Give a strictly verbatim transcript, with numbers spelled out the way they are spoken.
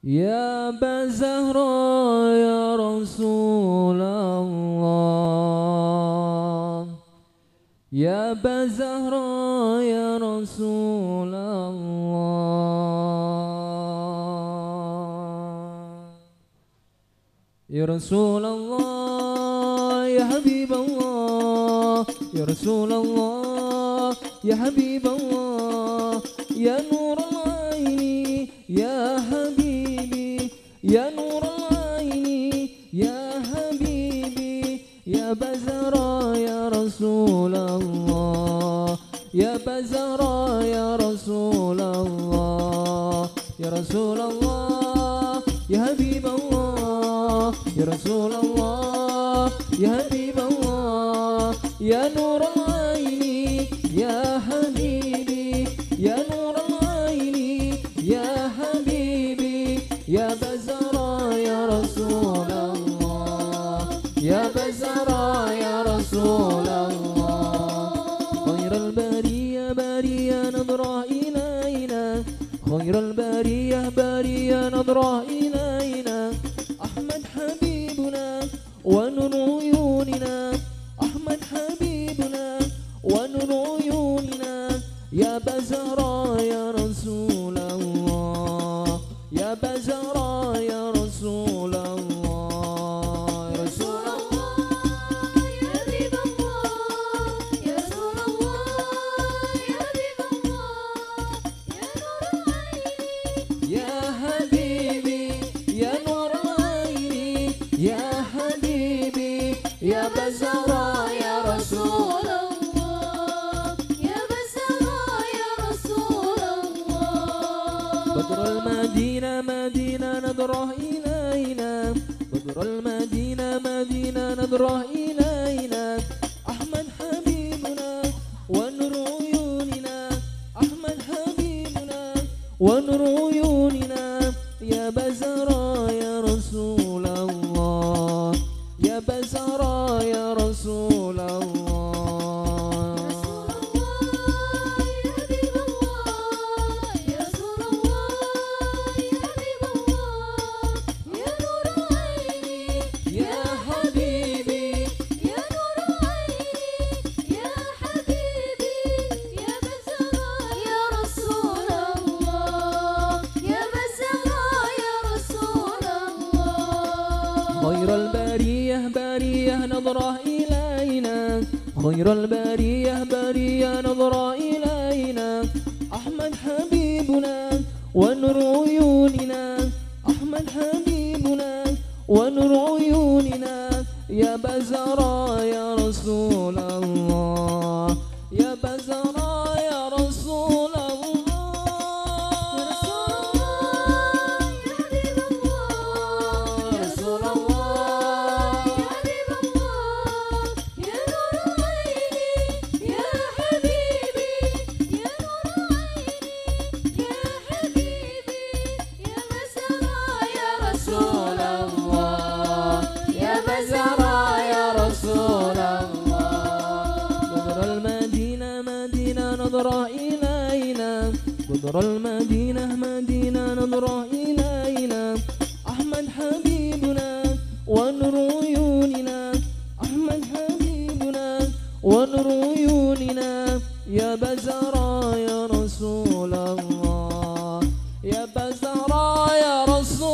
Ya Aba Zahra ya Rasulullah, Ya Aba Zahra ya Rasulullah, Ya Rasulullah ya Habiballah, Ya Rasulullah ya Habiballah, Ya Nurul Aini ya Habibi, Ya Nurul Aini ya Habibi, Ya Aba Zahra ya Rasulullah, Ya Aba Zahra ya Rasulullah, Ya Rasulullah ya Habiballah, Ya Rasulullah ya Habiballah, Ya Nurul Aini ya Habibi, Ya Nurul Aini ya Habibi, Ya Aba Zahra ya Rasulullah, Ya Aba Zahra ya Rasulullah, Khairul bariyah bariyah nadrah ilaina, Khairul bariyah bariyah nadrah ilaina, Ahmad habibuna wa nur uyunina, Ahmad habibuna wa nur uyunina, Ya Aba Zahra ya Rasulullah, Ya Aba Zahra ya Rasulullah, Ya Rasulullah Ya Habiballah, Ya Rasulullah, Ya Habiballah, Ya Nurul Aini, Ya Habibi, Ya Nurul Aini, Ya Habibi, Ya Aba Zahra ya Rasulullah, Ya Aba Zahra ya Rasulullah, بدر المدينة مدينة نظره إلينا، بدر المدينة مدينة نظره إلينا، أحمد حبيبنا ونور عيوننا، أحمد حبيبنا ونور عيوننا، يا أبا زهرة يا رسول الله، يا أبا زهرة يا رسول الله. Ya Rasulullah, Ya Habiballah, Ya Nurul Aini, Ya Habibi, Ya Nurul Aini, Ya Habibi, Ya Aba Zahra ya Rasulullah, Ya Aba Zahra ya Rasulullah, خير البرية برية نظرة إلينا، خير البرية برية نظرة إلينا، أحمد حبيبنا ونور عيوننا، أحمد حبيبنا ونور عيوننا، يا أبا زهرة يا رسول الله، يا أبا زهرة يا رسول الله. Ya Rasulullah, Ya Habiballah, Ya Nurul Aini, Ya Habibi, Ya Nurul Aini, Ya Habibi, Ya Aba Zahra ya Rasulullah, Ya Aba Zahra ya Rasulullah, بدر المدينة مدينة نظرة إلينا، بدر المدينة مدينة نظرة إلينا، أحمد حبيبنا ونور عيوننا، أحمد حبيبنا ونور عيوننا، يا أبا زهرة يا رسول الله، يا أبا زهرة يا رسول